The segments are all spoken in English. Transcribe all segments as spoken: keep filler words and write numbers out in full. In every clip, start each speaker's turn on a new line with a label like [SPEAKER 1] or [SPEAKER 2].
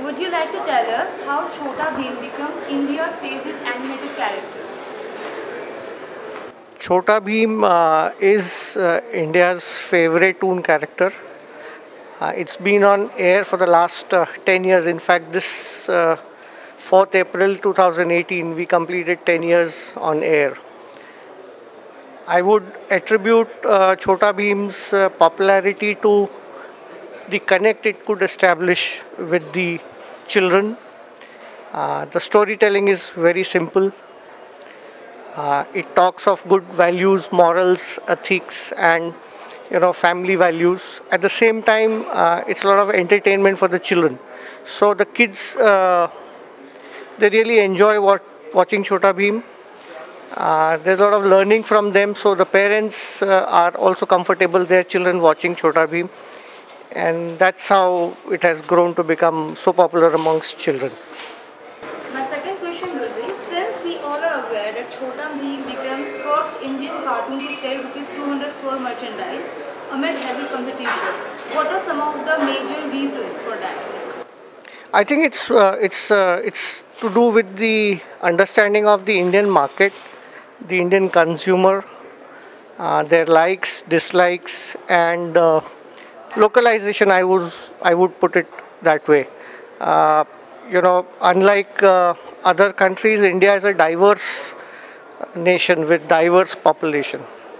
[SPEAKER 1] would you like to tell us how Chhota Bheem becomes India's favorite animated character?
[SPEAKER 2] Chhota Bheem uh, is uh, India's favorite toon character. Uh, it's been on air for the last uh, ten years. In fact, this uh, fourth April two thousand eighteen, we completed ten years on air. I would attribute uh, Chhota Bheem's uh, popularity to the connect it could establish with the children. Uh, the storytelling is very simple. Uh, it talks of good values, morals, ethics, and you know family values. At the same time, uh, it's a lot of entertainment for the children. So the kids, uh, they really enjoy what, watching Chhota Bheem. Uh, there's a lot of learning from them. So the parents uh, are also comfortable, their children watching Chhota Bheem. And that's how it has grown to become so popular amongst children.
[SPEAKER 1] My second question will be, since we all are aware that Chhota Bheem becomes first Indian cartoon to sell rupees two hundred crore merchandise amid heavy competition, what are some of the major reasons for that?
[SPEAKER 2] I think it's uh, it's uh, it's to do with the understanding of the Indian market, the Indian consumer, uh, their likes, dislikes, and uh, localization. I would I would put it that way. Uh, you know, unlike uh, other countries, India is a diverse nation with diverse population,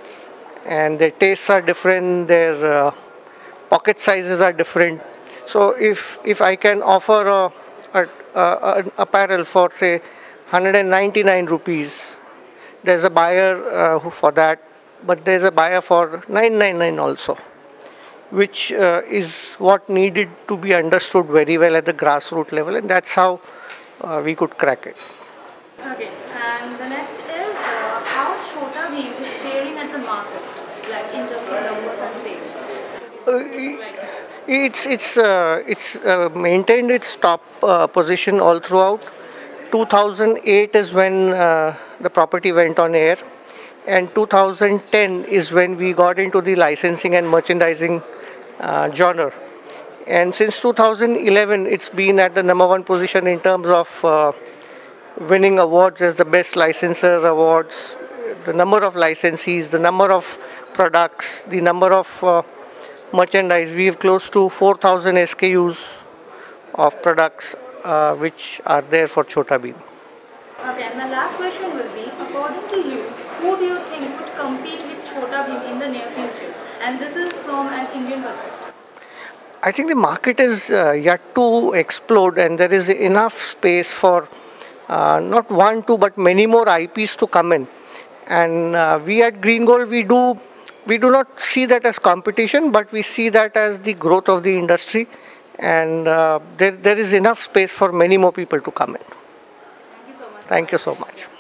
[SPEAKER 2] and their tastes are different. Their uh, pocket sizes are different. So if if I can offer a, a, a an apparel for say one hundred ninety-nine rupees, there's a buyer uh, who for that, but there's a buyer for nine ninety-nine also, which uh, is what needed to be understood very well at the grassroots level, and that's how uh, we could crack it.
[SPEAKER 1] Okay, and the next is uh, how Chhota Bheem is faring at the market, like in terms of numbers and sales.
[SPEAKER 2] Uh, it's it's uh, it's uh, maintained its top uh, position all throughout. two thousand eight is when uh, the property went on air, and two thousand ten is when we got into the licensing and merchandising uh, genre. And since two thousand eleven, it's been at the number one position in terms of uh, winning awards as the best licensor awards, the number of licensees, the number of products, the number of uh, merchandise. We have close to four thousand S K Us of products uh, which are there for Chhota Bheem.
[SPEAKER 1] Okay, and my last question will be, according to you, who do you think would compete with Chhota Bheem in the near future? And this is from an Indian perspective.
[SPEAKER 2] I think the market is uh, yet to explode, and there is enough space for uh, not one, two, but many more I Ps to come in. And uh, we at Green Gold, we do we do not see that as competition, but we see that as the growth of the industry, and uh, there there is enough space for many more people to come in.
[SPEAKER 1] Thank you so much.
[SPEAKER 2] Thank you so much.